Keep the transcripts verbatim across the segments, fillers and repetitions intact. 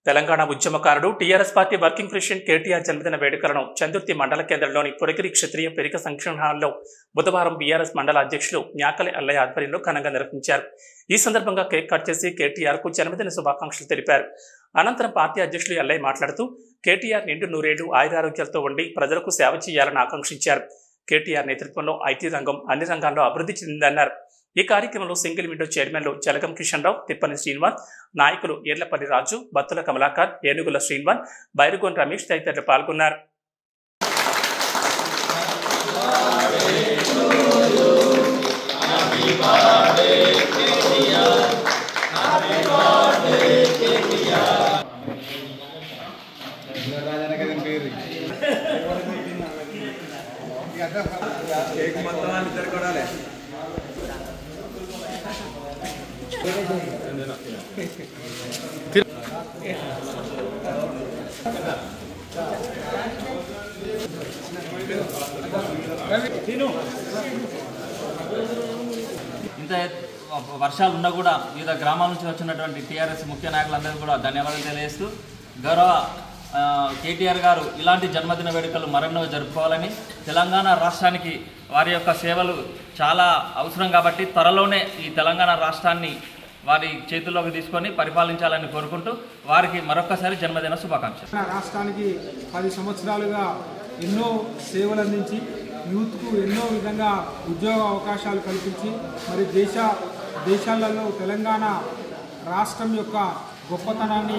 తెలంగాణ ఉద్యమకారుడు TRS party working president KTR జన్మదిన వేడుకలను చందుర్తి మండల కేంద్రంలోని పురగిరి క్షత్రియ పెరిక సంక్షేమ హాల్లో బుధవారం బీఆర్ఎస్ మండల అధ్యక్షులు న్యాకలి అల్లయ్య ఆధ్వర్యంలో ఘనంగా నిర్వహించారు. ఈ సందర్భంగా కేక్ కట్ చేసి కేటీఆర్ కు జన్మదిన శుభాకాంక్షలు తెలిపారు. అనంతరం పార్టీ అధ్యక్షులు అల్లయ్య మాట్లాడుతూ కేటీఆర్ నిండు నూరేళ్లు ఆయురారోగ్యాలతో ఉండి ప్రజలకు సేవ చేయాలని ఆకాంక్షించారు. కేటీఆర్ నేతృత్వంలో ఐటీ రంగం అన్ని రంగాల్లో అభివృద్ధి చెందిందన్నారు. ఈ కార్యక్రమంలో సింగిల్ విండో చైర్మన్లు జలగం కిషన్ రావు, తిప్పని శ్రీనివాస్, నాయకులు ఏర్లపల్లి రాజు, బత్తుల కమలాకర్, ఏనుగుల శ్రీనివాస్, బైరుగోన్ రమేష్ తదితరులు పాల్గొన్నారు. ఇంత వర్షాలు ఉన్నా కూడా వివిధ గ్రామాల నుంచి వచ్చినటువంటి టీఆర్ఎస్ ముఖ్య నాయకులందరూ కూడా ధన్యవాదాలు తెలియజేస్తూ, గౌరవ కేటీఆర్ గారు ఇలాంటి జన్మదిన వేడుకలు మరెన్నో జరుపుకోవాలని, తెలంగాణ రాష్ట్రానికి వారి యొక్క సేవలు చాలా అవసరం కాబట్టి త్వరలోనే ఈ తెలంగాణ రాష్ట్రాన్ని వారి చేతుల్లోకి తీసుకొని పరిపాలించాలని కోరుకుంటూ వారికి మరొకసారి జన్మదిన శుభాకాంక్షలు. రాష్ట్రానికి పది సంవత్సరాలుగా ఎన్నో సేవలు అందించి యూత్కు ఎన్నో విధంగా ఉద్యోగ అవకాశాలు కల్పించి మరి దేశ దేశాలలో తెలంగాణ రాష్ట్రం యొక్క గొప్పతనాన్ని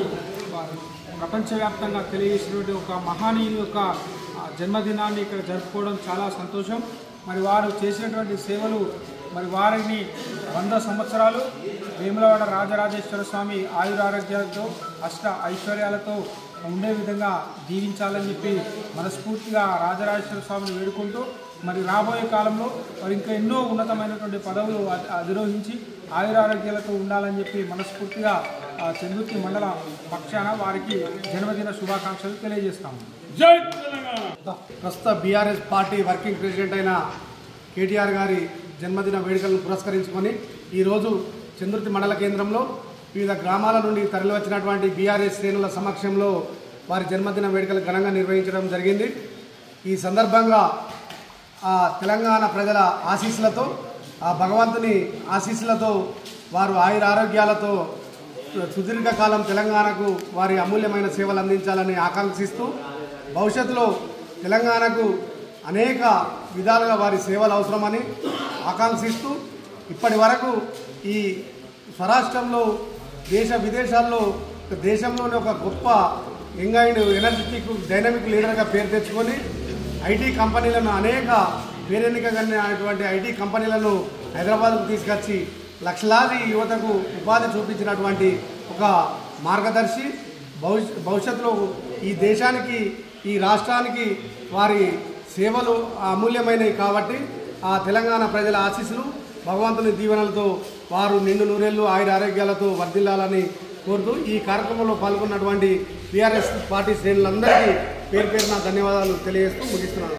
ప్రపంచవ్యాప్తంగా తెలియజేసినటువంటి ఒక మహనీయుని యొక్క జన్మదినాన్ని ఇక్కడ జరుపుకోవడం చాలా సంతోషం. మరి వారు చేసినటువంటి సేవలు మరి వారిని వంద సంవత్సరాలు వేములవాడ రాజరాజేశ్వర స్వామి ఆయురారోగ్యాలతో అష్ట ఐశ్వర్యాలతో ఉండే విధంగా దీవించాలని చెప్పి మనస్ఫూర్తిగా రాజరాజేశ్వర స్వామిని వేడుకుంటూ మరి రాబోయే కాలంలో మరి ఇంకా ఎన్నో ఉన్నతమైనటువంటి పదవులు అధిరోహించి ఆయురారోగ్యాలతో ఉండాలని చెప్పి మనస్ఫూర్తిగా చందుర్తి మండల పక్షాన వారికి జన్మదిన శుభాకాంక్షలు తెలియజేస్తాము. జై తెలంగాణ. ప్రస్తుత బీఆర్ఎస్ పార్టీ వర్కింగ్ ప్రెసిడెంట్ అయిన కేటీఆర్ గారి జన్మదిన వేడుకలను పురస్కరించుకొని ఈరోజు చందుర్తి మండల కేంద్రంలో వివిధ గ్రామాల నుండి తరలివచ్చినటువంటి బీఆర్ఎస్ శ్రేణుల సమక్షంలో వారి జన్మదిన వేడుకలు ఘనంగా నిర్వహించడం జరిగింది. ఈ సందర్భంగా ఆ తెలంగాణ ప్రజల ఆశీస్సులతో, ఆ భగవంతుని ఆశీస్సులతో వారు ఆయురారోగ్యాలతో సుదీర్ఘకాలం తెలంగాణకు వారి అమూల్యమైన సేవలు అందించాలని ఆకాంక్షిస్తూ, భవిష్యత్తులో తెలంగాణకు అనేక విధాలుగా వారి సేవలు అవసరమని ఆకాంక్షిస్తూ, ఇప్పటి వరకు ఈ స్వరాష్ట్రంలో దేశ విదేశాల్లో దేశంలోని ఒక గొప్ప యంగ్ అండ్ ఎనర్జెటిక్ డైనమిక్ లీడర్గా పేరు తెచ్చుకొని ఐటీ కంపెనీలను అనేక పేరెన్నికగలిగినటువంటి ఐటీ కంపెనీలను హైదరాబాద్కు తీసుకొచ్చి లక్షలాది యువతకు ఉపాధి చూపించినటువంటి ఒక మార్గదర్శి. భవిష్యత్తులో ఈ దేశానికి ఈ రాష్ట్రానికి వారి సేవలు అమూల్యమైనవి కాబట్టి ఆ తెలంగాణ ప్రజల ఆశీస్సులు భగవంతుని దీవెనలతో వారు నిండు నూరేళ్లు ఆయుర ఆరోగ్యాలతో వర్ధిల్లాలని కోరుతూ ఈ కార్యక్రమంలో పాల్గొన్నటువంటి బీఆర్ఎస్ పార్టీ శ్రేణులందరికీ పేరు పేరున ధన్యవాదాలు తెలియజేస్తూ ముగిస్తున్నాను.